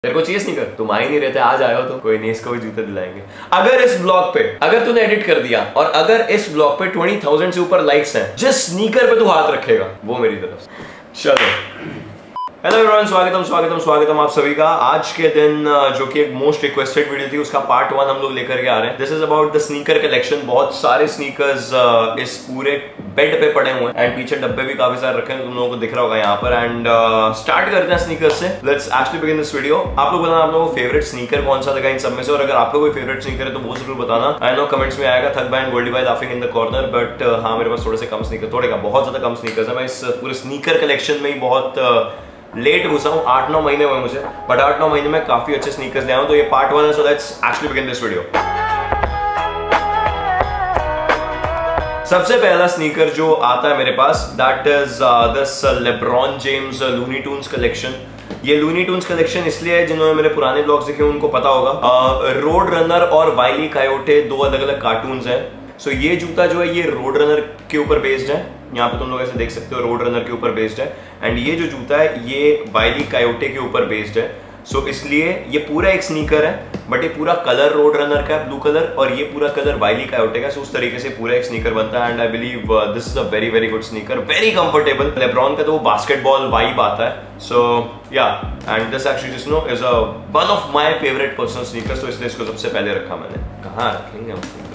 तेरे को चाहिए स्नीकर? तुम आ ही नहीं रहते, आज आए हो तो कोई नहीं, इसको भी जूते दिलाएंगे। अगर इस ब्लॉग पे अगर तूने एडिट कर दिया और अगर इस ब्लॉग पे 20,000 से ऊपर लाइक्स हैं, जिस स्नीकर पे तू हाथ रखेगा वो मेरी तरफ से। चलो, हेलो एवरीवन, स्वागतम आप सभी का। आज के दिन जो कि एक मोस्ट रिक्वेस्टेड वीडियो थी, उसका पार्ट 1 हम लोग लेकर के आ रहे हैं। This is about the sneaker collection. बहुत सारे स्नीकर्स इस पूरे बेड पे पड़े हुए हैं एंड पीछे डब्बे भी काफी सारे रखे हैं, तुम लोगों को दिख रहा होगा यहाँ पर। एंड स्टार्ट करते हैं स्नीकर्स से। Let's actually begin this video. आप लोग बताना आप लोगों को फेवरेट स्नीकर कौन सा लगा इन सब में से, और अगर आपका कोई फेवरेट स्नीकर है तो वो जरूर बताना। आई नो कमेंट्स में आएगा thug by and Goldie by laughing in the corner, but हाँ, मेरे पास थोड़े से कम स्नीकर, थोड़े का बहुत ज्यादा कम स्नीकर्स है। मैं इस पूरे स्नीकर कलेक्शन में ही बहुत लेट घुसा हूँ, 8-9 महीने हुए मुझे, बट 8-9 महीने में काफी अच्छे स्नीकर्स ले आया हूं। तो ये पार्ट 1 है, so let's actually begin this video. सबसे पहला स्नीकर जो आता है मेरे पास, that is this LeBron James Looney Tunes collection. ये लूनी ट्यून्स कलेक्शन इसलिए है, जिन्होंने मेरे पुराने ब्लॉग्स देखे उनको पता होगा। रोड रनर और वाइली कायोटे दो अलग अलग कार्टून्स हैं। सो ये जूता जो है ये रोड रनर के ऊपर बेस्ड है। यहाँ पे तुम लोग ऐसे देख सकते हो, रोड रनर के ऊपर बेस्ड है। एंड ये जो जूता है ये वाइली कायोटे के ऊपर बेस्ड है। सो इसलिए ये पूरा एक स्नीकर है, बट ये पूरा कलर रोड रनर का है, ब्लू कलर, और ये पूरा कलर वाइली कायोटे का। सो उस तरीके से पूरा एक स्नीकर बनता है। And I believe this is a very very good sneaker, very comfortable. LeBron का तो वो बास्केटबॉल वाइब आता है। So yeah, and this actually just no is one of my favourite personal sneakers. तो इसलिए इसको सबसे पहले रखा मैंने। कहाँ रखेंगे हम स्नीकर?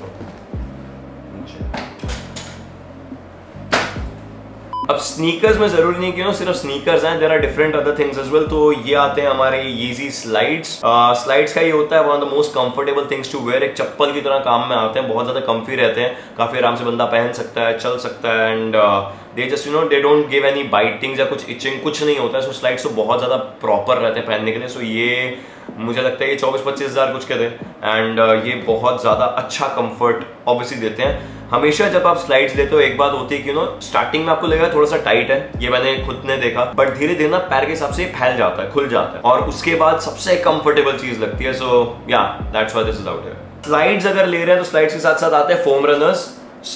अब स्नीकर्स में जरूरी नहीं कि सिर्फ स्नीकर्स हैं, there are different other things as well. तो ये आते हैं हमारे येजी स्लाइड्स। स्लाइड्स का ये होता है one of the most comfortable things to wear. एक चप्पल की तरह काम में आते हैं, बहुत ज्यादा कंफी रहते हैं, काफी आराम से बंदा पहन सकता है, चल सकता है। And they just they don't give any biting या कुछ इचिंग, कुछ नहीं होता है। सो स्लाइड्स तो बहुत ज्यादा प्रॉपर रहते हैं पहनने के लिए। सो ये मुझे लगता है ये 24-25 हज़ार कुछ के थे। एंड ये बहुत ज्यादा अच्छा कंफर्ट ऑब्वियसली देते हैं। हमेशा जब आप स्लाइड्स लेते हो एक बात होती है कि स्टार्टिंग में आपको लगेगा थोड़ा सा टाइट है, ये मैंने खुद ने देखा, बट धीरे धीरे ना पैर के हिसाब से फैल जाता है, खुल जाता है, और उसके बाद सबसे कंफर्टेबल चीज लगती है। So yeah, that's why this is out here. Slides अगर ले रहे हैं तो स्लाइड्स के साथ साथ आते हैं फोम रनर्स।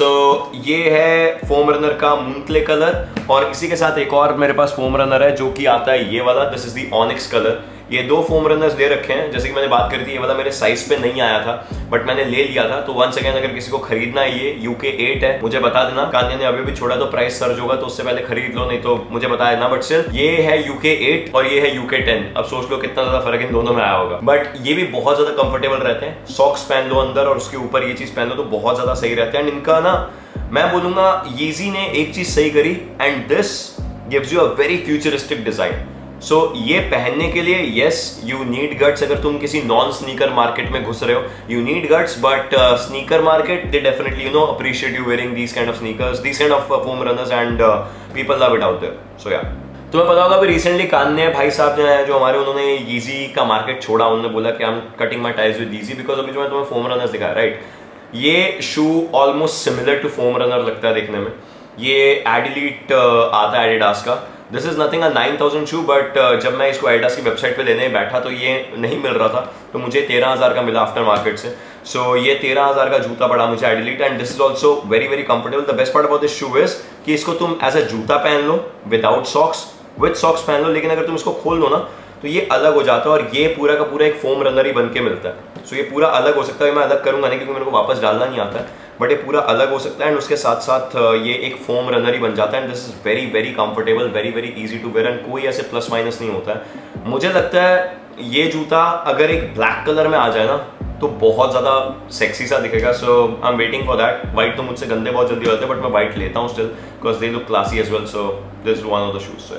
सो ये है फोम रनर का मून क्ले कलर, और इसी के साथ एक और मेरे पास फोम रनर है जो कि आता है ये वाला, this is the onyx colour. ये दो फोम रनर्स ले रखे हैं। जैसे कि मैंने बात करी थी, ये वाला मेरे साइज पे नहीं आया था, बट मैंने ले लिया था। तो वंस अगेन, अगर किसी को खरीदना है, ये UK 8 है, मुझे बता देना। कान्या ने अभी भी छोड़ा तो प्राइस सर्च होगा, तो उससे पहले खरीद लो, नहीं तो मुझे बता देना। बट स्टिल ये है UK 8 और ये है UK 10। अब सोच लो कितना ज्यादा फर्क इन दोनों में आया होगा। बट ये भी बहुत ज्यादा कंफर्टेबल रहते हैं। सॉक्स पहन लो अंदर और उसके ऊपर ये चीज पहन लो तो बहुत ज्यादा सही रहता है। एंड इनका ना, मैं बोलूंगा येजी ने एक चीज सही करी, and this gives you a very futuristic design. So ये पहनने के लिए यस यू नीड गट्स। अगर तुम किसी नॉन स्नीकर मार्केट में घुस रहे हो, you need guts, but sneaker market they definitely appreciate you wearing these kind of sneakers, these kind of foam runners, and people love it out there. So yeah, तुम्हें पता होगा अभी recently कान्या भाई साहब जो है, जो हमारे, उन्होंने येजी का मार्केट छोड़ा। उन्होंने बोला कि I am cutting my ties with Yeezy, because अभी जो मैं तुम्हें फोम रनर्स दिखाया, राइट, ये shoe almost similar to foam runner लगता है देखने में। ये एडिलीट आता है एडिडास का। This is nothing a 9,000 shoe, but जब मैं इसको एडिडास की वेबसाइट पे लेने बैठा तो ये नहीं मिल रहा था, तो मुझे 13,000 का मिला आफ्टर मार्केट से। सो ये 13,000 का जूता पड़ा मुझे Adilette, and this is also very very comfortable. The best part about this shoe is कि इसको तुम एज अ जूता पहन लो विदाउट सॉक्स, विद सॉक्स पहन लो, लेकिन अगर तुम इसको खोल लो ना तो ये अलग हो जाता है, और ये पूरा का पूरा एक फोम रनर ही बन के मिलता है। सो ये पूरा अलग हो सकता है। मैं अलग करूंगा नहीं क्योंकि मेरे को वापस डालना नहीं आता है, बट ये पूरा अलग हो सकता है। एंड उसके साथ साथ ये एक फोम रनर ही बन जाता है। And this is very very comfortable, very very easy to wear, and कोई ऐसे प्लस माइनस नहीं होता है। मुझे लगता है ये जूता अगर एक ब्लैक कलर में आ जाए ना तो बहुत ज्यादा सेक्सी सा दिखेगा। So I am waiting for that. White तो मुझसे गंदे बहुत जल्दी होते हैं, बट मैं व्हाइट लेता हूँ still, because they look classy as well. So this is one of the shoes.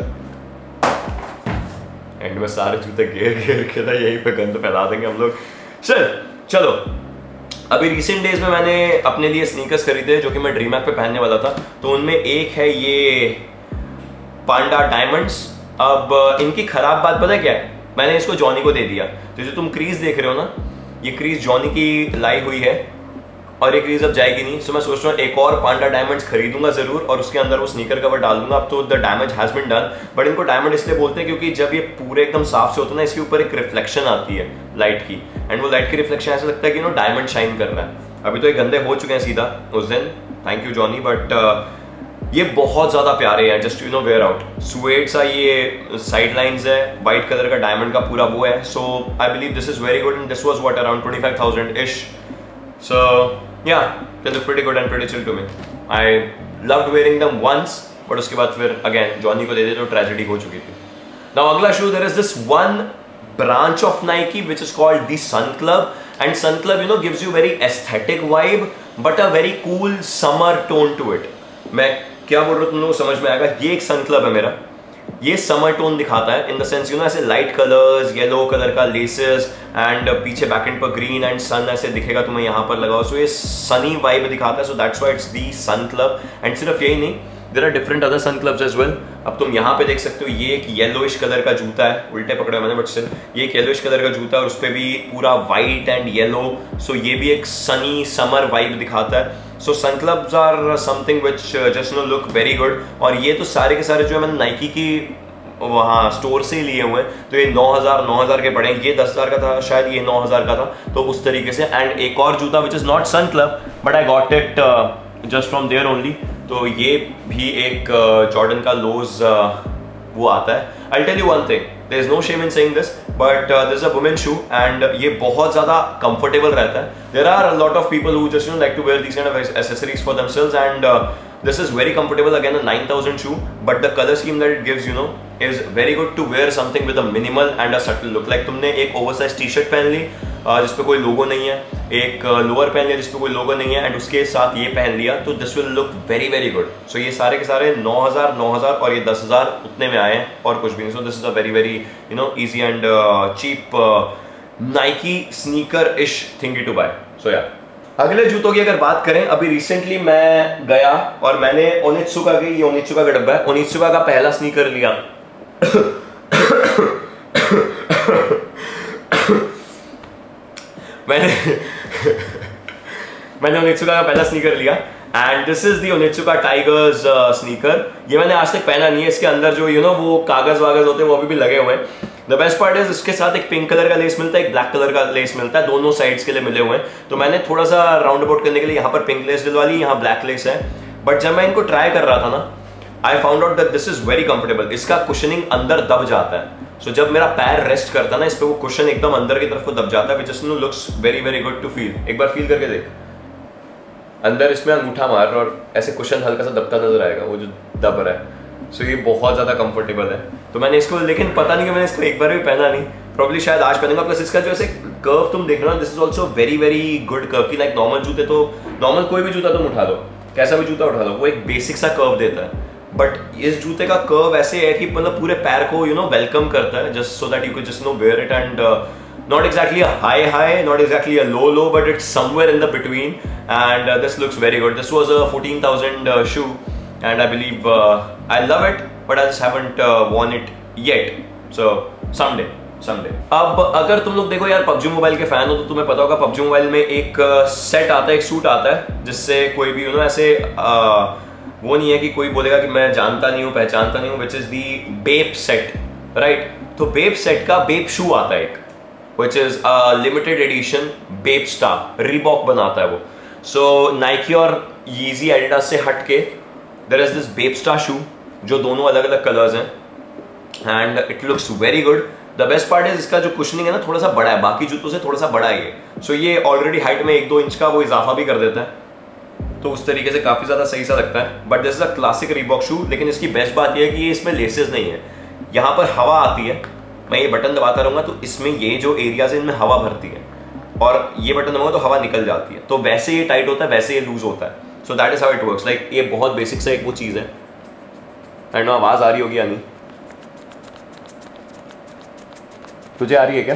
And में सारे जूते घेर घेर के था, यहीं पे गंद फैला देंगे हम लोग। चलो, अभी रिसेंट डेज में मैंने अपने लिए स्नीकर्स खरीदे जो कि मैं ड्रीमैक पे पहनने वाला था। तो उनमें एक है ये पांडा डायमंड्स। अब इनकी खराब बात पता है क्या है, मैंने इसको जॉनी को दे दिया। तो जो तुम क्रीज देख रहे हो ना, ये क्रीज जॉनी की लाई हुई है, और ये क्रीज अब जाएगी नहीं। सो मैं सोच रहा हूँ एक और पांडा डायमंड्स खरीदूंगा जरूर, और उसके अंदर वो स्नीकर कवर डाल दूंगा। अब तो the damage has been done, but इनको डायमंड इसलिए बोलते हैं क्योंकि जब ये पूरे एकदम साफ से होता है ना, इसके ऊपर एक रिफ्लेक्शन आती है लाइट की, एंड वो लाइट की रिफ्लेक्शन ऐसा लगता है कि डायमंड शाइन कर रहा है। अभी तो ये गंदे हो चुके हैं सीधा उस दिन, थैंक यू जॉनी, बट ये बहुत ज्यादा प्यारे हैं, just you know wear out. Suede सा ये साइड लाइंस है, व्हाइट कलर का डायमंड का पूरा वो है। So I believe this is very good and this was what around 25,000 ish. So yeah, they look pretty good and pretty chill to me. I loved wearing them once, but उसके बाद फिर again Johnny को दे दे तो tragedy हो चुकी थी। Now अगला शू, there is this one branch of Nike which is called the Sun Club, and Sun Club you know gives you very aesthetic vibe but a very cool summer tone to it. मैं क्या बोल रहा हूँ तुम लोगों को समझ में आएगा। ये एक सन क्लब है मेरा, ये समर टोन दिखाता है in the sense you know ऐसे लाइट कलर्स, येलो कलर का लेसेस एंड पीछे बैक एंड पर ग्रीन एंड सन ऐसे दिखेगा तुम्हें यहाँ पर लगाओ। सो ये सनी वाइब दिखाता है, so that's why it's the Sun Club. And सिर्फ यही नहीं, there are different other Sun Clubs as well. अब तुम यहाँ पे देख सकते हो, ये एक येलोइश कलर का जूता है, उल्टे पकड़े मैंने बट स्टिल ये एक येलोइश कलर का जूता है और उस पर भी पूरा व्हाइट एंड येलो। सो ये भी एक सनी समर वाइब दिखाता है। So Sun Clubs are something which just know look very good. और ये तो सारे के सारे जो है मैंने नाइकी की वहाँ स्टोर से ही लिए हुए हैं, तो ये 9,000 के पड़े। ये 10,000 का था शायद, ये 9,000 का था, तो उस तरीके से। एंड एक और जूता which is not Sun Club but I got it just from there only, तो ये भी एक जॉर्डन का लोज वो आता है। I'll tell you one thing, there is no shame in saying this, but this is a women's shoe and ये बहुत ज़्यादा comfortable रहता है। There are a lot of people who just you know like to wear these kind of accessories for themselves and this is very comfortable. Again a 9,000 shoe, but the color scheme that it gives you know is very good to wear something with a minimal and a subtle look. Like तुमने एक oversized T-shirt पहन ली जिसपे कोई लोगो नहीं है, एक lower पहन लिया जिसपे कोई लोगो नहीं है एंड उसके साथ ये पहन लिया, तो this will look very very good. So ये सारे के सारे 9,000 और ये 10,000 उतने में आए हैं और कुछ भी नहीं। So this is a very very you know easy and cheap Nike sneaker ish thing to buy. So yeah अगले जूतों की अगर बात करें, अभी रिसेंटली मैं गया और मैंने ओनित्सुका के, ये ओनित्सुका का डब्बा है, ओनित्सुका का पहला स्नीकर लिया। मैंने ओनित्सुका का पहला स्नीकर लिया and this is the Onitsuka Tigers sneaker. ये मैंने आज तक पहना नहीं है, इसके अंदर जो यू नो वो कागज वागज होते हैं वो अभी भी लगे हुए हैं। द बेस्ट पार्ट इज इसके साथ एक पिंक कलर का लेस मिलता है, एक ब्लैक कलर का लेस मिलता है, दोनों साइड्स के लिए मिले हुए हैं। तो मैंने थोड़ा सा राउंड अबाउट करने के लिए यहाँ पर पिंक लेस डलवा ली, यहाँ ब्लैक लेस है। बट जब मैं इनको ट्राई कर रहा था ना, I found out that this is very comfortable. इसका कुशनिंग अंदर दब जाता है, सो जब मेरा पैर रेस्ट करता है ना इस पे, वो कुशन एकदम अंदर की तरफ को दब जाता है, which just looks very very good to feel. एक बार फील करके देख, अंदर इसमें अंगूठा मार और ऐसे कुशन हल्का सा दबता नजर आएगा, वो जो दब रहा है। सो ये बहुत ज्यादा कंफर्टेबल है। तो मैंने इसको, लेकिन पता नहीं कि मैंने इसको एक बार भी पहना नहीं, प्रॉब्ली शायद आज पहनूंगा। प्लस इसका जो ऐसे कर्व तुम देख रहे हो, this is also very very good curve की। लाइक नॉर्मल जूते तो, नॉर्मल कोई भी जूता तुम उठा लो, कैसा भी जूता उठा लो, वो एक बेसिक सा कर्व देता है। बट इस जूते का कर्व ऐसे है कि मतलब पूरे पैर को यू नो वेलकम करता है, just so that you can just know wear it and not exactly a high, not exactly a low, but it's somewhere in the between. And this looks very good. This was a 14,000 shoe, and I believe I love it, but I just haven't worn it yet. So someday. अब अगर तुम लोग देखो यार, PUBG mobile के fan हो तो तुम्हें पता होगा PUBG मोबाइल में एक सेट आता है, एक सूट आता है, जिससे कोई भी यू नो ऐसे वो नहीं है कि कोई बोलेगा कि मैं जानता नहीं हूँ, पहचानता नहीं हूँ, which is the Bape set, right. तो बेप सेट का बेप शू आता है एक, which is a limited edition Bape Star, Reebok बनाता है वो। So Nike और Yeezy Adidas से हट के there is this Bape Star shoe, जो दोनों अलग अलग कलर्स हैं and it looks very good. The best part is इसका जो कुशनिंग है ना थोड़ा सा बड़ा है, बाकी जूतों से थोड़ा सा बड़ा है ये। So ये ऑलरेडी हाइट में 1-2 इंच का वो इजाफा भी कर देता है, तो उस तरीके से काफी ज्यादा सही सा लगता है। But this is a classic Reebok shoe, लेकिन इसकी बेस्ट बात यह है कि ये इसमें लेसेस नहीं है, यहाँ पर हवा आती है। मैं ये बटन दबाता रहूंगा तो इसमें ये जो एरियाज है इनमें हवा भरती है, और ये बटन दबाऊंगा तो हवा निकल जाती है। तो वैसे ये टाइट होता है, वैसे ये लूज होता है। So that is how it works. Like ये बहुत बेसिक सा एक वो चीज है। एंड आवाज आ रही होगी या नहीं, तुझे आ रही है क्या?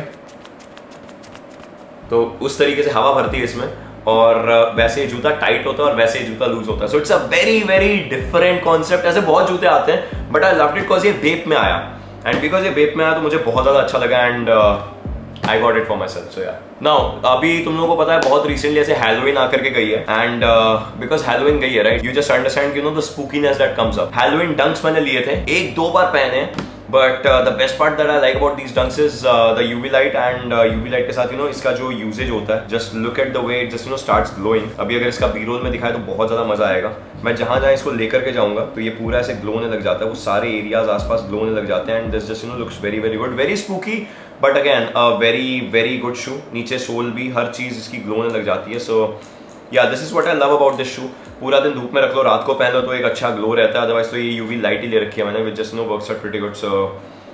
तो उस तरीके से हवा भरती है इसमें, और वैसे ये जूता टाइट होता है और वैसे ये जूता लूज होता है। So it's a very very different concept. ऐसे बहुत जूते आते हैं, but I loved it because ये बेप में आया, एंड बिकॉज ये बेप में आया तो मुझे बहुत ज्यादा अच्छा लगा, and I got it for myself. So यार नाउ अभी तुम लोगों को पता है बहुत रिसेंटली ऐसे हैलोवीन आकर के गई है, एंड बिकॉज हैलोवीन गई है, right, you just understand you know the spookiness that comes up. Halloween dunks मैंने लिए थे, 1-2 बार पहने, but the best part that I like about these dunks is the UV light, and UV light के साथ इसका जो यूजेज होता है, just look at the way it just starts glowing. अभी अगर इसका बी रोल में दिखाए तो बहुत ज्यादा मजा आएगा। मैं जहां जहां इसको लेकर के जाऊंगा तो ये पूरा ऐसे ग्लो होने लग जाता है, वो सारे एरियाज आसपास ग्लो होने लग जाते हैं, and this just looks very very good, very spooky, but again very very good shoe. नीचे सोल भी हर चीज इसकी ग्लो होने लग जाती है। So yeah this is what I love about this shoe. पूरा दिन धूप में रख लो, रात को पहन लो तो एक अच्छा ग्लो रहता है, अदरवाइज तो ये यूवी लाइट ही ले रखी है मैंने, which just works out pretty good. So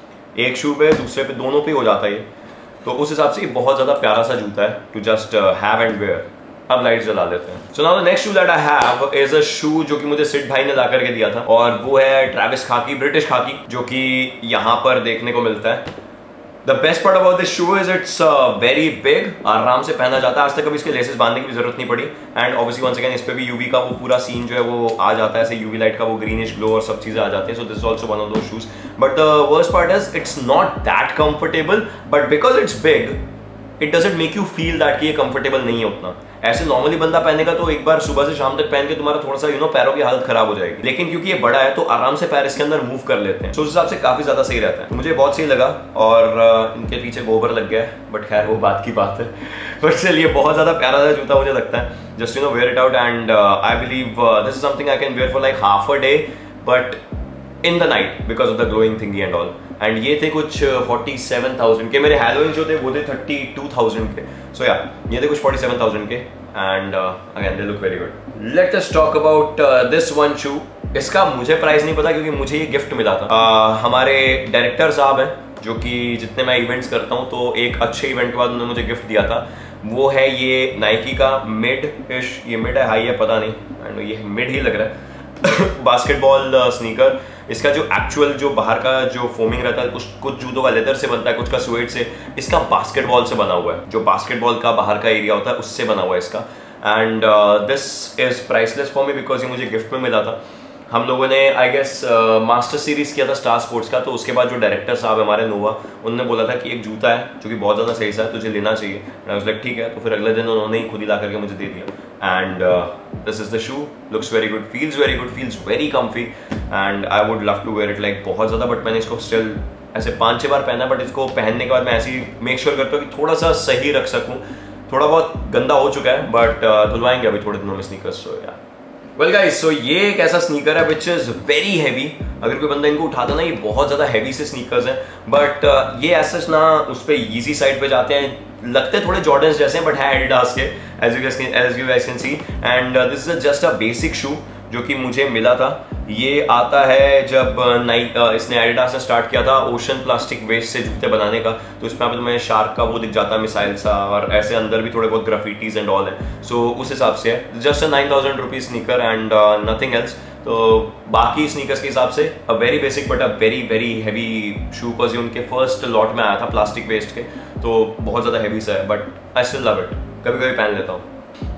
एक शू पे दूसरे पे दोनों पे हो जाता है ये, तो उस हिसाब से ये बहुत ज्यादा प्यारा सा जूता है to just have and wear. अब लाइट जला लेते हैं। So now the next shoe that I have is a shoe जो कि मुझे सिड भाई ने ला करके दिया था, और वो है ट्रेविस खाकी, ब्रिटिश खाकी, जो कि यहाँ पर देखने को मिलता है। The best part about this shoe is it's very big, आराम से पहना जाता है, आज तक कभी इसके लेसेस बांधने की भी जरूरत नहीं पड़ी, एंड ऑब्वियसली वंस अगेन इस पे भी यूवी का वो पूरा सीन जो है वो आ जाता है, ऐसे यूवी लाइट का वो ग्रीनिश ग्लो और सब चीजें आ जाती है। So this is also one of those shoes, but the worst part is it's not that comfortable, but because it's big it doesn't make you feel that कि ये कंफर्टेबल नहीं है उतना। ऐसे नॉर्मली बंदा पहनेगा तो एक बार सुबह से शाम तक पहन के तुम्हारा थोड़ा सा पैरों की हालत खराब हो जाएगी, लेकिन क्योंकि ये बड़ा है तो आराम से पैर इसके अंदर मूव कर लेते हैं, तो उस हिसाब से काफी ज्यादा सही रहता है। तो मुझे बहुत सही लगा, और इनके पीछे गोबर लग गया है, बट खैर वो बात की बात है। बट चलिए बहुत ज्यादा प्यारा सा जूता मुझे लगता है। Just wear it out, and I believe this is something I can wear for like half a day, but in the night because of the glowing thingy and all. And ये थे कुछ 47,000 के, मेरे हैलोविन जो थे वो थे 32,000 के। सो या ये थे कुछ 47,000 के, and again they look very good. Let us talk about this one shoe. इसका मुझे प्राइस नहीं पता क्योंकि मुझे ये गिफ्ट मिला था। हमारे डायरेक्टर साहब हैं जो कि जितने मैं इवेंट्स करता हूँ तो एक अच्छे इवेंट के बाद उन्होंने मुझे गिफ्ट दिया था। वो है ये नाइकी का मिड इश, ये मिड है हाई है पता नहीं, एंड ये मिड ही लग रहा है बास्केटबॉल स्नीकर। इसका जो एक्चुअल जो बाहर का जो फोमिंग रहता है कुछ जूतों का लेदर से बनता है, कुछ का स्वेट से, इसका बास्केटबॉल से बना हुआ है, जो बास्केटबॉल का बाहर का एरिया होता है उससे बना हुआ है इसका। And this is priceless for me because ये मुझे गिफ्ट में मिला था। हम लोगों ने आई गेस मास्टर सीरीज किया था स्टार स्पोर्ट्स का, तो उसके बाद जो डायरेक्टर साहब हमारे नोवा, उन्होंने बोला था कि एक जूता है जो कि बहुत ज़्यादा सही सा है, तुझे लेना चाहिए। एंड आई वाज लाइक ठीक है, तो फिर अगले दिन उन्होंने ही खुद ही ला करके मुझे दे दिया। And this is the shoe, looks very good, feels very comfy, and I would love to wear it like बहुत ज़्यादा। बट मैंने इसको स्टिल ऐसे 5-6 बार पहना, बट इसको पहनने के बाद मैं ऐसे ही मेक श्योर करता हूँ कि थोड़ा सा सही रख सकूँ। थोड़ा बहुत गंदा हो चुका है, बट धुलवाएंगे अभी थोड़े दिनों में स्नीकर्स। सो या वेल गाइस, सो ये एक ऐसा स्नीकर है विच इज वेरी हैवी। अगर कोई बंदा इनको उठाता ना, ये बहुत ज्यादा हैवी से स्नीकर्स हैं, बट ये ऐसा ना उस पर ईजी साइड पे जाते हैं, लगते थोड़े जॉर्डन्स जैसे हैं बट है एडिडास के, as you guys can see. And this is just a basic shoe जो कि मुझे मिला था। ये आता है जब इसने एडिडास ने स्टार्ट किया था ओशन प्लास्टिक वेस्ट से जूते बनाने का, तो इसमें आप तुम्हें शार्क का वो दिख जाता है मिसाइल सा, और ऐसे अंदर भी थोड़े बहुत ग्राफिटीज एंड ऑल है। सो उस हिसाब से है just 9,000 rupees sneaker and nothing else. तो बाकी स्नीकर्स के हिसाब से a very basic but a very very heavy shoe, because ये उनके फर्स्ट लॉट में आया था प्लास्टिक वेस्ट के, तो बहुत ज़्यादा हैवी सा है, but I still love it, कभी कभी पहन लेता हूँ।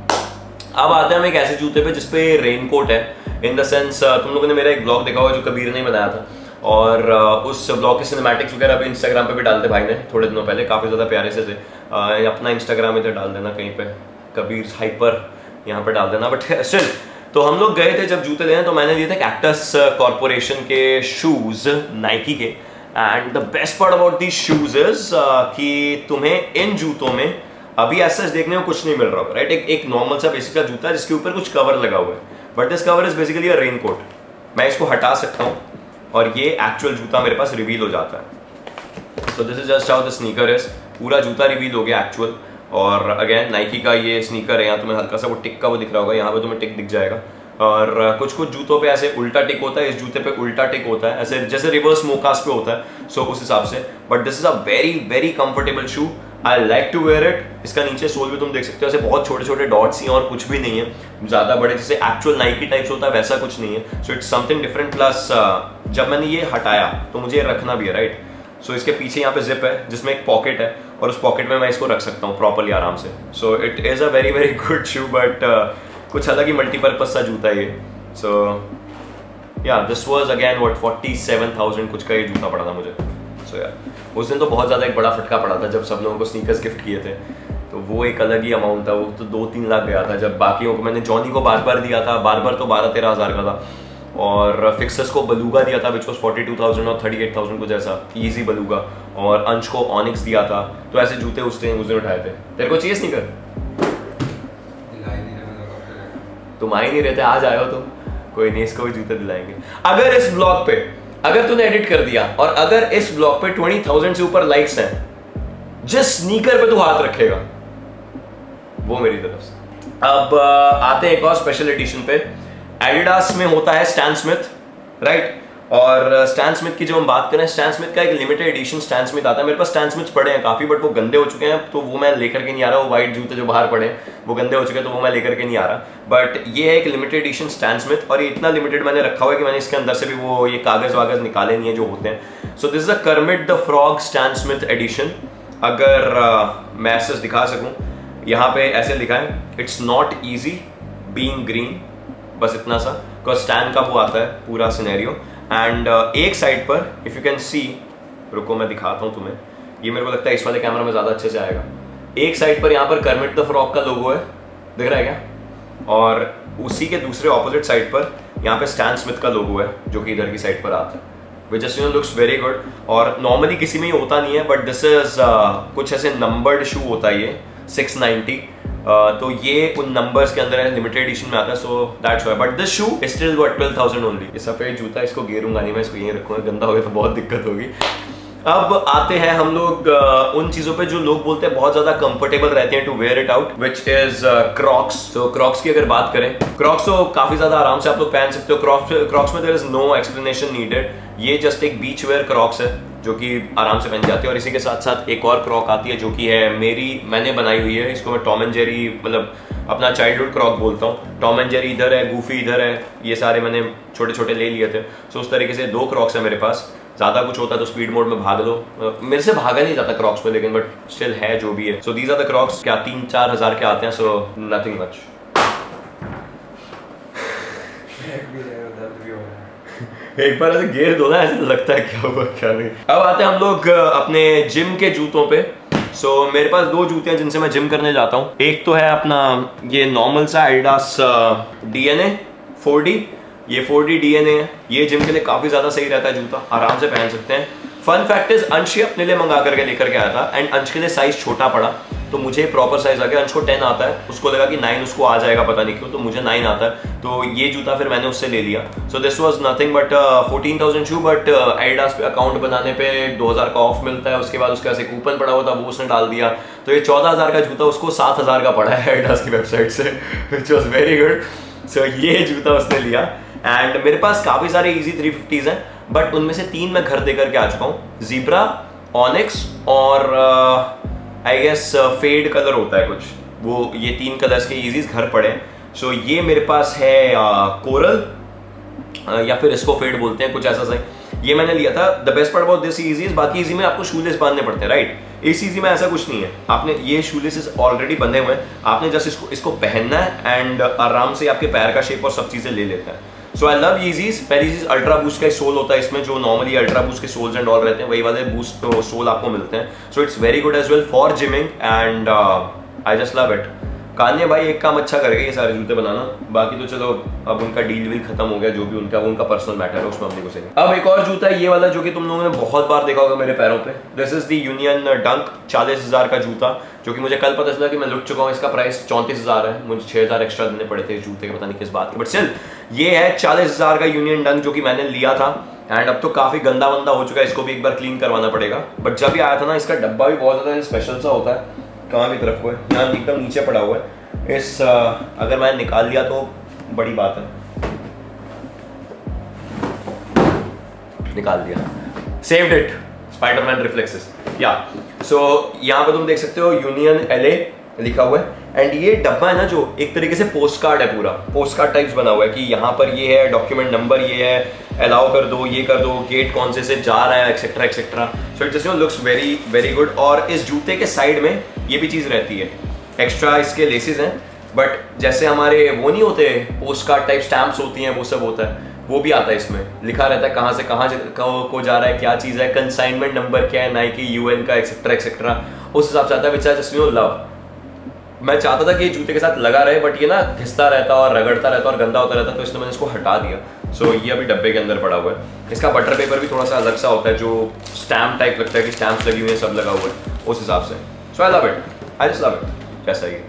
अब आते हैं हम एक ऐसे जूते पे जिसपे रेनकोट है, इन द सेंस तुम लोगों ने मेरा एक ब्लॉग देखा होगा जो कबीर ने बनाया था, और उस ब्लॉग के सिनेमैटिक्स वगैरह अभी इंस्टाग्राम पे भी डालते भाई ने थोड़े दिनों पहले, काफ़ी ज़्यादा प्यारे से थे। अपना इंस्टाग्राम इधर डाल देना कहीं पे, कबीर हाइपर यहाँ पे डाल देना। बट स्टिल, तो हम लोग गए थे जब जूते लेने, तो मैंने लिए थे कैक्टस कॉर्पोरेशन के शूज़ नाइकी के। And the best part about these shoes is कि तुम्हें इन जूतों में अभी ऐसा देखने को कुछ नहीं मिल रहा होगा, राइट? एक नॉर्मल सा बेसिक का जूता है जिसके ऊपर कुछ कवर लगा हुआ है, but this cover is basically a raincoat. मैं इसको हटा सकता हूँ और ये एक्चुअल जूता मेरे पास रिवील हो जाता है। So this is just how the sneaker is, पूरा जूता रिवील हो गया एक्चुअल। और अगेन नाइकी का ये स्नीकर है, यहाँ तुम्हें हल्का सा वो टिक का वो दिख रहा होगा, यहाँ पे तुम्हें टिक दिख जाएगा। और कुछ कुछ जूतों पे ऐसे उल्टा टिक होता है, इस जूते पे उल्टा टिक होता है, ऐसे जैसे रिवर्स मोकास पे होता है, सो उस हिसाब से। But this is a very very comfortable shoe, I like to wear it. इसका नीचे सोल भी तुम देख सकते हो, ऐसे बहुत छोटे छोटे डॉट्स ही और कुछ भी नहीं है ज़्यादा बड़े, जैसे एक्चुअल नाइकी टाइप्स होता है वैसा कुछ नहीं है। So it's something different. Plus जब मैंने ये हटाया तो मुझे ये रखना भी है, राइट? सो इसके पीछे यहाँ पे जिप है जिसमें एक पॉकेट है, और उस पॉकेट में मैं इसको रख सकता हूँ प्रॉपरली आराम से। So it is a very very good shoe, but कुछ अलग ही मल्टीपर्पज सा जूता है ये। सो yeah this was again what 47,000 कुछ का ये जूता पड़ा था मुझे। सो यार उस दिन तो बहुत ज़्यादा एक बड़ा फटका पड़ा था जब सब लोगों को स्नीकर्स गिफ्ट किए थे, तो वो एक अलग ही अमाउंट था, वो तो 2-3 लाख गया था। जब बाकियों को मैंने जॉनी को बार बार दिया था, बार बार तो 12-13 हज़ार का था, और फिक्सर्स को बलूगा दिया था विच वॉज 42,000 और 38,000 कुछ ऐसा, ईजी बलूगा, और अंश को ऑनिक्स दिया था। तो ऐसे जूते उस दिन उठाए थे। तेरे को चाहिए स्नीकर? तुम आ ही नहीं रहते, आज आए हो तुम, कोई नहीं, इसको भी जूते दिलाएंगे। अगर इस ब्लॉग पे, अगर तूने एडिट कर दिया और अगर इस ब्लॉग पे 20,000 से ऊपर लाइक्स हैं, जिस स्नीकर पे तू हाथ रखेगा वो मेरी तरफ से। अब आते हैं एक और स्पेशल एडिशन पे। एडिडास में होता है स्टैन स्मिथ, राइट? और स्टैन स्मिथ की जब हम बात करें, स्टैन स्मिथ का एक लिमिटेड एडिशन स्टैन स्मिथ आता है। मेरे पास स्टैन स्मिथ पड़े हैं काफी, बट वो गंदे हो चुके हैं, तो वो मैं लेकर के नहीं आ रहा। वो वाइट जूते जो बाहर पड़े हैं वो गंदे हो चुके हैं, तो वो मैं लेकर के नहीं आ रहा। बट ये है एक लिमिटेड एडिशन स्टैन स्मिथ, और ये इतना लिमिटेड मैंने रखा हुआ है कि मैंने इसके अंदर से भी वो ये कागज वागज निकाले नहीं है जो होते हैं। So this is a Kermit the Frog Stan Smith edition. अगर मैं ऐसे दिखा सकूं, यहाँ पे ऐसे लिखा है, it's not easy being green, बस इतना सा, बिकॉज स्टैन का वो आता है पूरा सिनेरियो। एंड एक साइड पर इफ यू कैन सी, रुको मैं दिखाता हूँ तुम्हें, ये मेरे को लगता है इस वाले कैमरा में ज्यादा अच्छे से आएगा। एक साइड पर यहाँ पर कर्मिट द फ्रॉग का लोगो है, दिख रहा है क्या? और उसी के दूसरे ऑपोजिट साइड पर यहाँ पे स्टैन स्मिथ का लोगो है, जो कि इधर की साइड पर आता है, which just looks very good। और नॉर्मली किसी में ही होता नहीं है, बट दिस इज कुछ ऐसे नंबर्ड शू होता है ये 690, तो ये उन नंबर्स के अंदर है, लिमिटेड एडिशन में आता है, so that's why. But this shoe is still 12,000 only. ये सफेद जूता, इसको गेरूंगा नहीं मैं, इसको यहीं रखूंगा, गंदा हो गया तो बहुत दिक्कत होगी। अब आते हैं हम लोग उन चीजों पे जो लोग बोलते हैं बहुत ज्यादा कंफर्टेबल रहते हैं to wear it out, which is Crocs. तो क्रॉक्स की अगर बात करें, क्रॉक्स तो काफी ज्यादा आराम से आप लोग पहन सकते हो। क्रॉक्स में there is no explanation needed. ये जस्ट एक बीच वेयर क्रॉक्स है जो कि आराम से पहन जाते हैं। और इसी के साथ साथ एक और क्रॉक आती है जो कि है मैंने बनाई हुई है, इसको मैं टॉम एंड जेरी, मतलब अपना चाइल्डहुड क्रॉक बोलता हूँ। टॉम एंड जेरी इधर है, गूफी इधर है, ये सारे मैंने छोटे छोटे ले लिए थे। सो उस तरीके से 2 क्रॉक्स है मेरे पास। ज्यादा कुछ होता है तो स्पीड मोड में भाग लो, मेरे से भागा नहीं जाता क्रॉक्स पे, लेकिन बट स्टिल है जो भी है। So these are the Crocs, क्या 3-4 हज़ार के आते हैं, सो नथिंग मच। एक बार ऐसे गेर दो ना, ऐसे लगता है क्या हुआ क्या नहीं। अब आते हैं हम लोग अपने जिम के जूतों पे। सो मेरे पास 2 जूते हैं जिनसे मैं जिम करने जाता हूँ। एक तो है अपना ये नॉर्मल सा एडिडास DNA 4D, ये 4D DNA है। ये जिम के लिए काफी ज्यादा सही रहता है जूता, आराम से पहन सकते हैं। फन फैक्ट इज, अंश अपने लिए मंगा करके लेकर के आया था, एंड अंश के लिए साइज छोटा पड़ा, तो मुझे प्रॉपर साइज आ गया। अंश को 10 आता है, उसको लगा कि 9 उसको आ जाएगा, पता नहीं क्यों, तो मुझे 9 आता है, तो ये जूता फिर मैंने उससे ले लिया। So this was nothing but 14,000 shoe, but Adidas पे अकाउंट बनाने पे 2,000 का ऑफ मिलता है। उसके बाद उसका ऐसे कूपन पड़ा हुआ था, वो उसने डाल दिया, तो ये 14,000 का जूता उसको 7,000 का पड़ा है एडिडास की वेबसाइट से, which was very good. So ये जूता उसने लिया। एंड मेरे पास काफी सारे इजी 350s हैं, बट उनमें से 3 मैं घर देकर के आ चुका हूँ। ज़ीब्रा, ऑनिक्स और आई गेस फेड कलर होता है कुछ, वो ये 3 कलर्स के इजीज घर पड़े हैं। सो ये मेरे पास है कोरल, या फिर इसको फेड बोलते हैं, कुछ ऐसा सही। ये मैंने लिया था। The best part about this Yeezys, बाकी इजी में आपको शूलेस बांधने पड़ते हैं, राइट? इस इजी में ऐसा कुछ नहीं है, आपने ये शूलेसेस ऑलरेडी बंधे हुए हैं, आपने जस्ट इसको पहनना है, एंड आराम से आपके पैर का शेप और सब चीजें ले लेता है। So I love Yeezys। पहली चीज अल्ट्रा बूस्ट का सोल होता है इसमें, जो नॉर्मली अल्ट्रा बूस्ट के सोल्स एंड ऑल रहते हैं, वही वाले बूस्ट सोल आपको मिलते हैं। So it's very good as well for gymming, and I just love it. Kanye भाई एक काम अच्छा करेगा ये सारे जूते बनाना, बाकी तो चलो अब उनका डील वील खत्म हो गया, जो भी उनका वो उनका पर्सनल मैटर है, उसमें हम नहीं घुसेंगे। अब एक और जूता है ये वाला, जो कि तुम लोगों ने बहुत बार देखा होगा मेरे पैरों पे। दिस इज द यूनियन डंक, 40,000 का जूता, जो कि मुझे कल पता चला कि मैं लुट चुका हूँ। इसका प्राइस 34,000 है, मुझे 6,000 एक्स्ट्रा देने पड़े थे इस जूते के, पता नहीं किस बात के, बट स्टिल ये है 40,000 का यूनियन डंक, जो कि मैंने लिया था। एंड अब तो काफी गंदा वंदा हो चुका है, इसको भी एक बार क्लीन करवाना पड़ेगा। बट जब ये आया था ना, इसका डब्बा भी बहुत ज्यादा स्पेशल सा होता है। कहाँ की तरफ को है, यहाँ एकदम नीचे पड़ा हुआ है। इस अगर मैंने निकाल लिया तो बड़ी बात है, निकाल दिया, सेव्ड इट, स्पाइडरमैन रिफ्लेक्सेस। या सो यहाँ पे तुम देख सकते हो यूनियन LA लिखा हुआ है। एंड ये डब्बा है ना, जो एक तरीके से पोस्ट कार्ड है, पूरा पोस्ट कार्ड टाइप्स बना हुआ है कि यहाँ पर ये है, डॉक्यूमेंट नंबर ये है, अलाउ कर दो, ये कर दो, गेट कौन से जा रहा है, etcetera etcetera. So it just looks very very good. और इस जूते के साइड में ये भी चीज़ रहती है, एक्स्ट्रा इसके लेसेस हैं, बट जैसे हमारे वो नहीं होते पोस्ट कार्ड टाइप स्टैम्प्स होती हैं, वो सब होता है, वो भी आता है इसमें। लिखा रहता है कहाँ से कहाँ को जा रहा है, क्या चीज़ है, कंसाइनमेंट नंबर क्या है, नाइकी, UN का, एक्सेट्रा एक्सेट्रा, उस हिसाब से आता है। Which I just love. मैं चाहता था कि ये जूते के साथ लगा रहे, बट ये ना घिसता रहता और रगड़ता रहता और गंदा होता रहता, तो इसलिए मैंने इसको हटा दिया। सो ये अभी डब्बे के अंदर पड़ा हुआ है। इसका बटर पेपर भी थोड़ा सा अलग सा होता है, जो स्टैम्प टाइप लगता है कि स्टैम्प्स लगी हुई है, सब लगा हुआ है उस हिसाब से। So I love it, I just love it. कैसा ये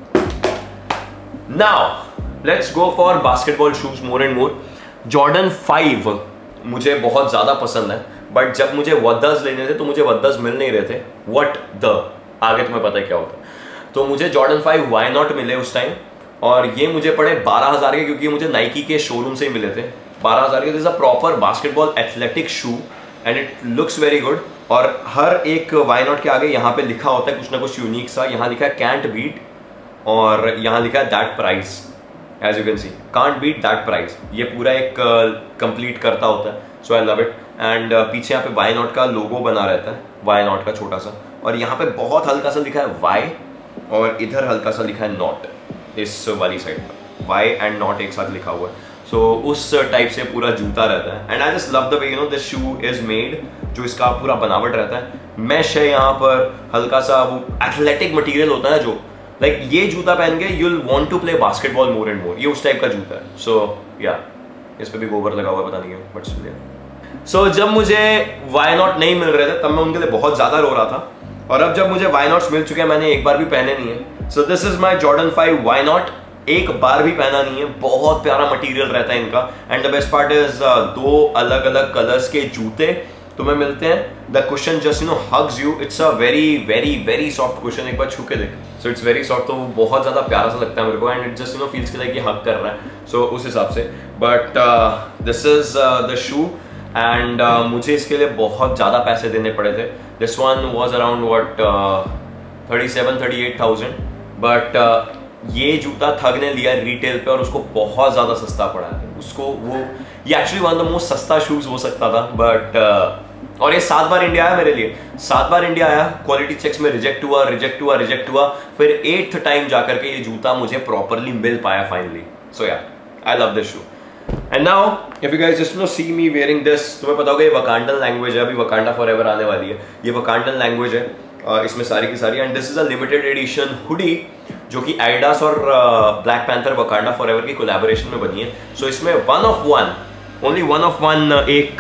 now let's go for basketball shoes more and more. Jordan 5 मुझे बहुत ज़्यादा पसंद है, बट जब मुझे वद्दास लेने थे तो मुझे वद्दास मिल नहीं रहे थे। व्हाट द आगे तुम्हें पता है क्या होता है। तो मुझे जॉर्डन 5 वाई नॉट मिले उस टाइम, और ये मुझे पड़े 12,000 के, क्योंकि मुझे नाइकी के शोरूम से ही मिले थे 12,000 के। This is a proper basketball athletic shoe and it looks very good. और हर एक वाई नॉट के आगे यहाँ पे लिखा होता है कुछ ना कुछ यूनिक सा। यहाँ लिखा है कैंट बीट, और यहाँ लिखा है that price. As you can see, can't beat that price, ये पूरा एक कंप्लीट करता होता है। So I love it. And पीछे यहाँ पे वाई नॉट का लोगो बना रहता है, वाई नॉट का छोटा सा, और यहाँ पे बहुत हल्का सा लिखा है वाई, और इधर हल्का सा लिखा है नॉट, इस वाली साइड पर वाई एंड नॉट एक साथ लिखा हुआ है। सो उस टाइप से पूरा जूता रहता है। And I just love the way you know this shoe is made, जो इसका पूरा बनावट रहता है। मैश है यहाँ पर, हल्का सा वो एथलेटिक मटेरियल होता है जो लाइक ये जूता पहन के you will want to play basketball more and more. ये उस टाइप का जूता है। सो या इस पे भी गोबर लगा हुआ है, पता नहीं क्यों, बट स्टिल। सो जब मुझे वाई नॉट नहीं मिल रहे थे तब मैं उनके लिए बहुत ज्यादा रो रहा था, और अब जब मुझे वाई नॉट्स मिल चुके हैं, मैंने एक बार भी पहने नहीं है। So this is my Jordan 5 why not. एक बार भी पहना नहीं है, बहुत प्यारा मटेरियल रहता है इनका। And the best part is 2 अलग अलग कलर्स के जूते तुम्हें मिलते हैं। The cushion just you know hugs you. It's a very very very soft cushion, एक बार छू के देख। सो इट्स वेरी सॉफ्ट, तो वो बहुत ज्यादा प्यारा सा लगता है मेरे को, and it just you know feels like कि हग कर रहा है। सो उस हिसाब से, but this is the shoe, and मुझे इसके लिए बहुत ज्यादा पैसे देने पड़े थे। This one was around what 37,000-38,000, but ये जूता थग ने लिया रिटेल पे और उसको बहुत ज्यादा सस्ता पड़ा है उसको। वो ये actually one of the most सस्ता शूज हो सकता था, बट और ये 7 बार इंडिया आया मेरे लिए, 7 बार इंडिया आया, क्वालिटी चेक्स में रिजेक्ट हुआ, फिर 8th टाइम जाकर के ये जूता मुझे प्रॉपरली मिल पाया finally. So yeah I love this shoe. And now if you guys just no see me wearing this, तुम्हें पता होगा ये वकांडन लैंग्वेज है, अभी वकांडा फॉरएवर आने वाली है। ये वकांडन लैंग्वेज है इसमें सारी की सारी। And this is a limited edition hoodie, जो कि एडिडास और ब्लैक पैंथर वकांडा फॉरएवर की कोलैबोरेशन में बनी है। सो इसमें ओनली वन ऑफ वन एक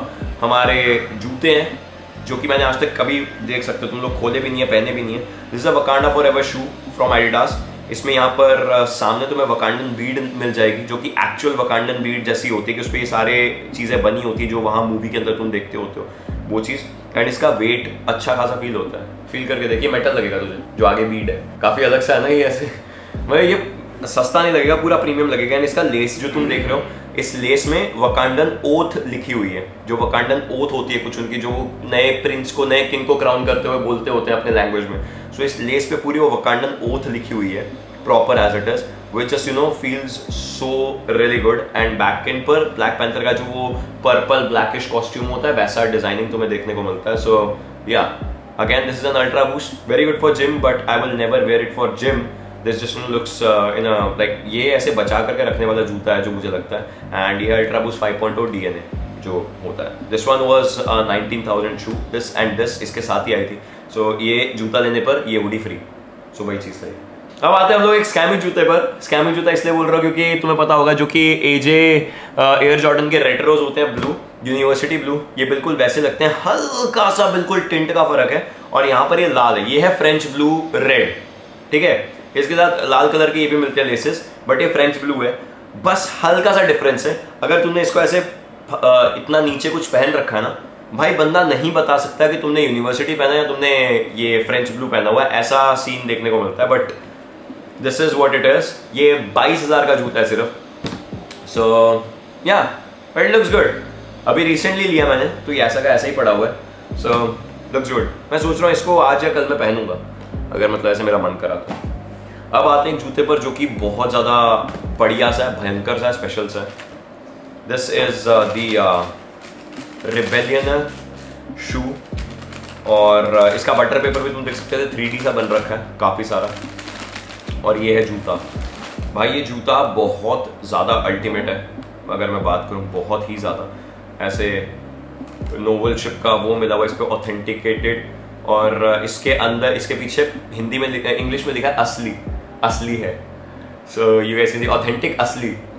हमारे जूते हैं, जो कि मैंने आज तक कभी देख सकते हो तुम लोग खोले भी नहीं है, पहने भी नहीं है। This is a Wakanda Forever shoe from Adidas. इसमें यहाँ पर सामने तुम्हें वकांडन बीड मिल जाएगी, जो कि एक्चुअल वकांडन बीड जैसी होती है, कि उस पर ये सारे चीज़ें बनी होती है जो वहाँ मूवी के अंदर तुम देखते होते हो, वो चीज़। एंड इसका वेट अच्छा खासा फील होता है, फील करके देखिए, मेटल लगेगा तुझे, जो आगे बीड है काफ़ी अलग सा है ना ये, ऐसे मतलब ये सस्ता नहीं लगेगा, पूरा प्रीमियम लगेगा। एंड इसका लेस जो तुम देख रहे हो, इस लेस में वकांडन ओथ लिखी हुई है, जो वकांडन ओथ होती है कुछ उनकी, जो नए प्रिंस को, नए किंग को क्राउन करते हुए बोलते होते हैं अपने लैंग्वेज में। सो इस लेस पे पूरी वो वकांडन ओथ लिखी हुई है, proper as it is, which just you know feels so really good। and backend पर ब्लैक पैंथर का जो वो पर्पल ब्लैकिश कॉस्ट्यूम होता है, वैसा डिजाइनिंग तुम्हें देखने को मिलता है। So yeah again this is an ultra boost, very good for gym, but I will never wear it for gym. This just looks in a like, ये ऐसे बचा करके रखने वाला जूता है जो मुझे लगता है। एंड ये अल्ट्रा बूस्ट 5.0 DNA जो होता है। This one was 19,000 shoe, this and this इसके साथ ही आई थी। सो ये जूता लेने पर ये हुडी फ्री, सो वही चीज़ था। अब आते हैं हम लोग एक स्कैमी जूते पर। स्कैमी जूता इसलिए बोल रहा हूँ क्योंकि तुम्हें पता होगा, जो कि एजे एयर जॉर्डन के रेट्रोज होते हैं ब्लू, यूनिवर्सिटी ब्लू, ये बिल्कुल वैसे लगते हैं, हल्का सा बिल्कुल टिंट का फर्क है। और यहाँ पर ये लाल है, ये है फ्रेंच ब्लू रेड, ठीक है। इसके साथ लाल कलर के ये भी मिलते हैं लेसेस, बट ये फ्रेंच ब्लू है, बस हल्का सा डिफरेंस है। अगर तुमने इसको ऐसे इतना नीचे कुछ पहन रखा है ना, भाई बंदा नहीं बता सकता कि तुमने यूनिवर्सिटी पहना या तुमने ये फ्रेंच ब्लू पहना हुआ है, ऐसा सीन देखने को मिलता है। But this is what it is. ये 22,000 का जूता है सिर्फ। So yeah but it looks good. अभी रिसेंटली लिया मैंने, तो ये ऐसा का ऐसा ही पड़ा हुआ है। So looks good. मैं सोच रहा हूँ इसको आज या कल मैं पहनूंगा, अगर मतलब ऐसे मेरा मन करा तो। अब आते हैं जूते पर, जो कि बहुत ज़्यादा बढ़िया सा है, भयंकर सा है, स्पेशल सा है। This is the Rebellion shoe, और इसका बटर पेपर भी तुम देख सकते थे, 3D सा बन रखा है काफ़ी सारा। और ये है जूता। भाई ये जूता बहुत ज़्यादा अल्टीमेट है, अगर मैं बात करूँ, बहुत ही ज़्यादा। ऐसे नोवेल शिप का वो मिला हुआ इस पर, ऑथेंटिकेटेड, और इसके अंदर, इसके पीछे हिंदी में लिखा है, इंग्लिश में लिखा है असली, असली है। So you guys can see authentic असली।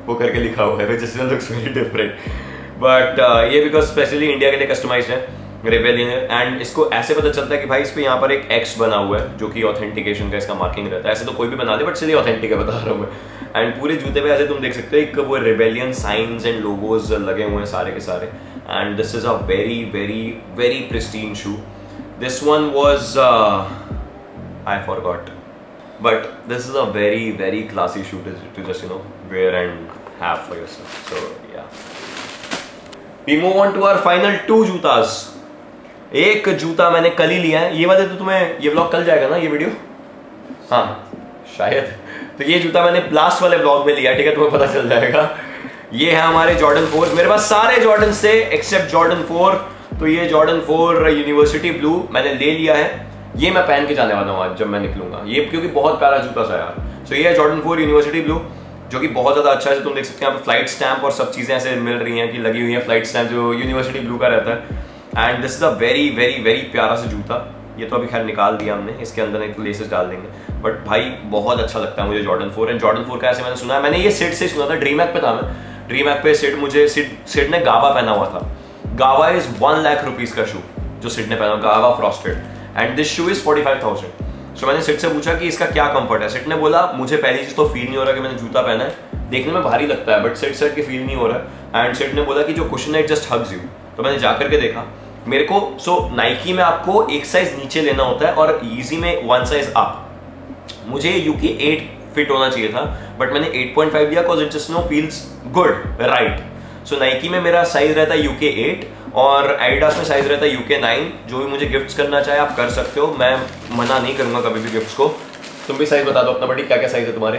वो करके लिखा हुआ है, which looks very different. But ये बिकॉज स्पेशली इंडिया के लिए कस्टमाइज्ड है रेबेलियन, एंड इसको ऐसे पता चलता है कि भाई इस पे यहाँ पर एक X बना हुआ है जो कि ऑथेंटिकेशन का इसका मार्किंग रहता है। ऐसे तो कोई भी बना दे, बट चलिए ऑथेंटिक है, बता रहा हूँ मैं। एंड पूरे जूते पे ऐसे तुम देख सकते हो एक वो रेबेलियन साइंस एंड लोगोज लगे हुए हैं सारे के सारे। And this is a very very very pristine shoe. This one was I forgot, but this is a very very classy shoe to just wear and have for yourself. So yeah, we move on to our final 2 जूतास। एक जूता मैंने कल ही लिया है, ये वाले तो तुम्हें ये व्लॉग कल जाएगा ना, ये वीडियो, हाँ शायद। तो ये जूता मैंने लास्ट वाले व्लॉग में लिया, ठीक है, तुम्हें पता चल जाएगा। ये है हमारे जॉर्डन 4। मेरे पास सारे जॉर्डन से एक्सेप्ट जॉर्डन 4। तो ये जॉर्डन 4 यूनिवर्सिटी ब्लू मैंने ले लिया है। ये मैं पहन के जाने वाला हूँ आज जब मैं निकलूंगा, ये क्योंकि बहुत प्यारा जूता सा यार। सो ये है जॉर्डन 4 यूनिवर्सिटी ब्लू, जो कि बहुत ज़्यादा अच्छा है। तुम देख सकते हैं यहाँ पे फ्लाइट स्टैम्प और सब चीज़ें ऐसे मिल रही हैं कि लगी हुई है फ्लाइट स्टैम्प जो यूनिवर्सिटी ब्लू का रहता है। And this is a very very very प्यारा सा जूता। ये तो अभी खैर निकाल दिया हमने, इसके अंदर एक लेसेस डाल देंगे, बट भाई बहुत अच्छा लगता है मुझे जॉर्डन 4। एंड जॉर्डन 4 का ऐसे मैंने सुना है, मैंने ये सिड से सुना था, ड्रीम हैक पे था मैं, ड्रीम हैक पे सिड ने गावा पहना हुआ था। गावा इज 1 लाख रुपीज का शू जो सिड ने पहना, गावा frosted, and this shoe is 45,000। सो मैंने सिड से पूछा कि इसका क्या कंफर्ट है। सिड ने बोला मुझे पहली चीज तो फील नहीं हो रहा कि मैंने जूता पहना है, देखने में भारी लगता है बट सिड के फील नहीं हो रहा है। एंड सिड ने बोला कि जो कुशन है इट जस्ट हग्स यू। तो मैंने जाकर के देखा मेरे को, सो नाइकी में आपको एक साइज नीचे लेना होता है और ईजी में 1 साइज अप। मुझे यूके 8 फिट होना चाहिए था, बट मैंने 8.5 लिया because it just no feels good right. So Nike में मेरा साइज रहता है यूके 8 और एडिडास में साइज रहता है यूके 9। जो भी मुझे गिफ्ट्स करना चाहे आप कर सकते हो, मैं मना नहीं करूंगा कभी भी गिफ्ट्स को। तुम भी साइज बता दो अपना बड़ी, क्या क्या साइज है तुम्हारे?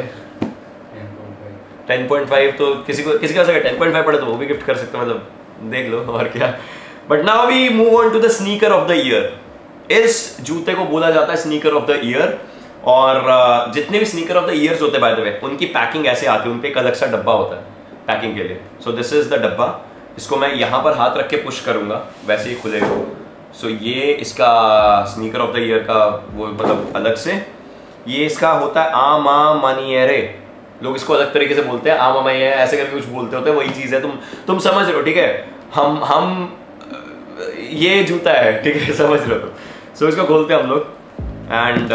10.5। तो किसी का 10.5 पड़े तो वो भी गिफ्ट कर सकते हो, मतलब देख लो और क्या। But now we move on to the sneaker of the year. इस जूते को बोला जाता है स्नीकर ऑफ द ईयर, और जितने भी स्नीकर ऑफ द ईयर्स होते हैं बाय द वे, उनकी पैकिंग ऐसे आती है, उनपे एक अलग सा डब्बा होता है पैकिंग के लिए। सो दिस इज द डब्बा। इसको मैं यहाँ पर हाथ रख के पुश करूंगा, वैसे ही खुलेगा। सो ये इसका स्नीकर ऑफ द ईयर का वो मतलब अलग से, ये इसका होता है आमा मानिएरे, लोग इसको अलग तरीके से बोलते हैं, आमा मानिएरे ऐसे करके कुछ बोलते होते हैं, वही चीज है, तुम समझ रहे हो, ठीक है। हम ये जूता है, ठीक है, समझ रहे हो। सो इसको खोलते हैं हम लोग, and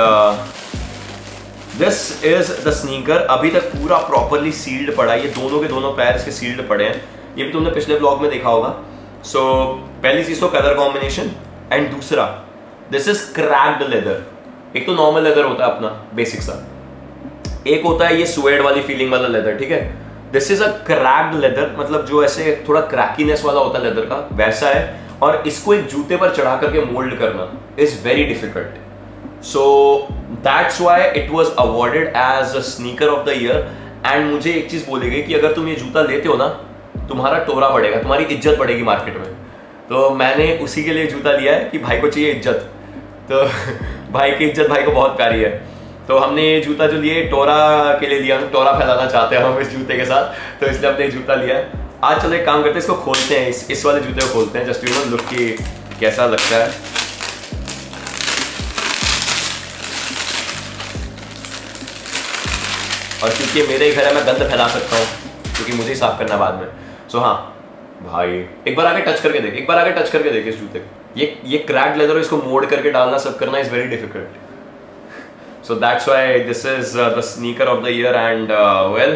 this is the sneaker. अभी तक पूरा प्रॉपरली सील्ड पड़ा है, ये दोनों के दोनों पैर इसके सील्ड पड़े हैं, ये भी तुमने पिछले ब्लॉग में देखा होगा। सो पहली चीज तो कलर कॉम्बिनेशन, एंड दूसरा दिस इज क्रैक्ड लेदर। एक तो नॉर्मल लेदर होता है अपना बेसिक सा, एक होता है ये सुएड वाली फीलिंग वाला लेदर, ठीक है। This is a cracked leather, मतलब जो ऐसे थोड़ा क्रैकीनेस वाला होता है लेदर का, वैसा है। और इसको एक जूते पर चढ़ा करके मोल्ड करना is very difficult. So that's why it was awarded as a sneaker of the year. And मुझे एक चीज बोली गई कि अगर तुम ये जूता लेते हो ना, तुम्हारा टोरा बढ़ेगा, तुम्हारी इज्जत बढ़ेगी मार्केट में। तो मैंने उसी के लिए जूता लिया है कि भाई को चाहिए इज्जत, तो भाई की इज्जत भाई को बहुत प्यारी है। तो हमने ये जूता जो लिए टोरा के लिए लिया, टोरा फैलाना चाहते हैं हम इस जूते के साथ, तो इसलिए हमने जूता लिया है। आज चलो एक काम करते हैं, इसको खोलते हैं, इस वाले जूते को खोलते हैं, जस्ट यू नो लुक की कैसा लगता है। और क्योंकि मेरे ही घर है मैं गंद फैला सकता हूँ, क्योंकि मुझे ही साफ करना बाद में। सो हाँ भाई एक बार आके टच करके देख, एक बार आके टच करके देख इस जूते को। ये क्रैक्ड लेदर, इसको मोड़ करके डालना सब करना is very difficult. So that's why this is the sneaker of the year. And well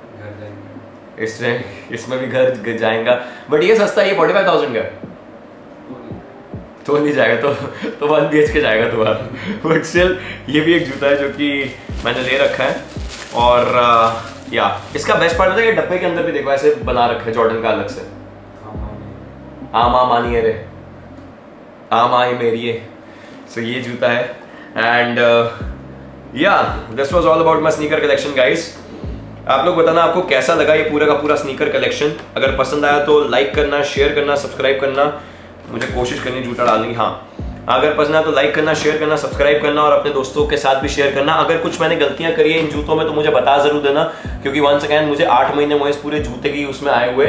इसमें भी घर जाएगा, बट ये सस्ता है, ये 45,000 का तो नहीं जाएगा, तो 1 BHK जाएगा तुम्हारा। बट स्टिल ये भी एक जूता है जो कि मैंने ले रखा है। और या इसका बेस्ट पार्ट है, ये डब्बे के अंदर भी देखो ऐसे बना रखा है जॉर्डन का अलग से, आमा मानिए रे, आमा ही मेरी है। सो ये जूता है। And yeah this was all about my sneaker collection guys. आप लोग बताना आपको कैसा लगा ये पूरा का पूरा स्नीकर कलेक्शन। अगर पसंद आया तो लाइक करना, शेयर करना, सब्सक्राइब करना, मुझे कोशिश करनी जूता डालने की। हाँ अगर पसंद आया तो लाइक करना, शेयर करना, सब्सक्राइब करना, और अपने दोस्तों के साथ भी शेयर करना। अगर कुछ मैंने गलतियां करी है इन जूतों में तो मुझे बता जरूर देना, क्योंकि वंस अगेन मुझे 8 महीने हुए इस पूरे जूते की उसमें आए हुए,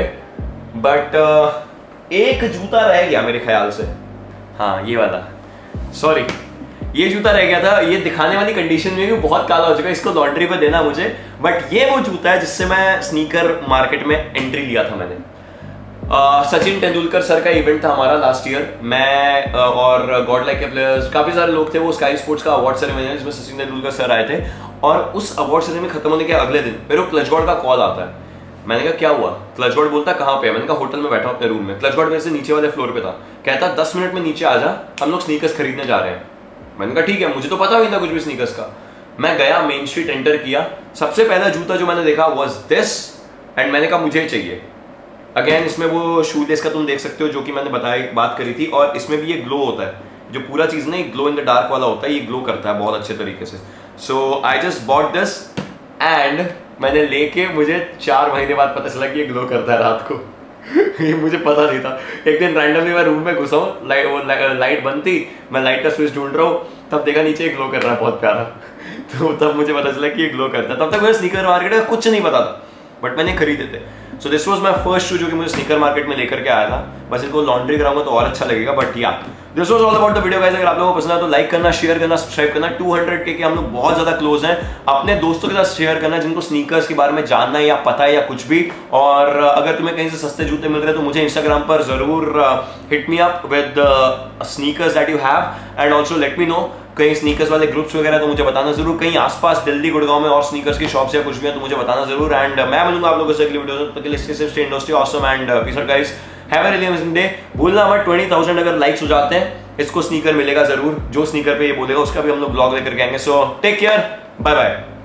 बट एक जूता रह गया मेरे ख्याल से। हाँ ये वाला, सॉरी ये जूता रह गया था, ये दिखाने वाली कंडीशन में भी बहुत काला हो चुका है, इसको लॉन्ड्री पे देना मुझे। बट ये वो जूता है जिससे मैं स्नीकर मार्केट में एंट्री लिया था मैंने। सचिन तेंदुलकर सर का इवेंट था हमारा लास्ट ईयर, मैं और गॉड लाइक के प्लेयर्स काफी सारे लोग थे। वो स्काई स्पोर्ट्स का अवार्ड सेरेमनी है जिसमें सचिन तेंदुलकर सर आए थे, और उस अवार्ड सेरेमनी खत्म होने के अगले दिन मेरे को क्लच गॉड का कॉल आता है। मैंने कहा क्या हुआ? क्लच गॉड बोलता कहाँ पे है? मैंने कहा होटल में बैठा हूँ अपने रूम में। क्लच गॉड मेरे से नीचे वाले फ्लोर पे था। कहता 10 मिनट में नीचे आ जा, हम लोग स्नीकर्स खरीदने जा रहे हैं। मैंने कहा ठीक है, मुझे तो पता नहीं था कुछ भी स्नीकर्स का। मैं गया, मेन स्ट्रीट एंटर किया, सबसे पहला जूता जो मैंने देखा वाज दिस, एंड मैंने कहा मुझे चाहिए। अगेन इसमें वो शूलेस का तुम देख सकते हो जो कि मैंने बात करी थी, और इसमें भी ये ग्लो होता है, जो पूरा चीज ना ग्लो इन द डार्क वाला होता है, ये ग्लो करता है बहुत अच्छे तरीके से। So I just bought this and मैंने लेके, मुझे 4 महीने बाद पता चला कि ये ग्लो करता है रात को। ये मुझे पता नहीं था। एक दिन रैंडमली मैं रूम में घुसा हूँ, लाइट बंद थी, मैं लाइट का स्विच ढूंढ रहा हूँ, तब देखा नीचे ग्लो कर रहा है बहुत प्यारा। तो तब मुझे पता चला कि ये ग्लो करता है। तब तक मुझे स्नीकर मार्केट का कुछ नहीं पता था, बट मैंने खरीदे थे। So this was my first shoe जो कि मुझे स्नीकर मार्केट में लेकर के आया था। बस इनको लॉन्ड्री कराऊंगा तो और अच्छा लगेगा, but yeah this was all about the video guys. अगर आप लोगों को पसंद आया तो लाइक करना, शेयर करना, सब्सक्राइब करना। 200K के हम लोग बहुत ज्यादा क्लोज हैं। अपने दोस्तों के साथ शेयर करना जिनको स्नीकर्स के बारे में जानना है या पता है या कुछ भी। और अगर तुम्हें कहीं से सस्ते जूते मिल रहे हैं तो मुझे इंस्टाग्राम पर जरूर hit me up with sneakers that you have, and also let me know कहीं स्नीकर्स वाले ग्रुप्स वगैरह तो मुझे बताना जरूर। कहीं आसपास दिल्ली गुड़गांव में और स्नीकर्स की शॉप्स या कुछ भी है तो मुझे बताना जरूर। एंड मैं मिलूंगा आप लोगों से अगली वीडियो में। तब तक के लिए stay industry awesome and peace out guys. Have a really amazing day. भूलना मत 20,000 अगर लाइक्स हो जाते हैं इसको स्नीकर मिलेगा जरूर। जो स्नीकर पे ये बोलेगा उसका भी हम लोग ब्लॉग लेकर के आएंगे। So take care, bye bye.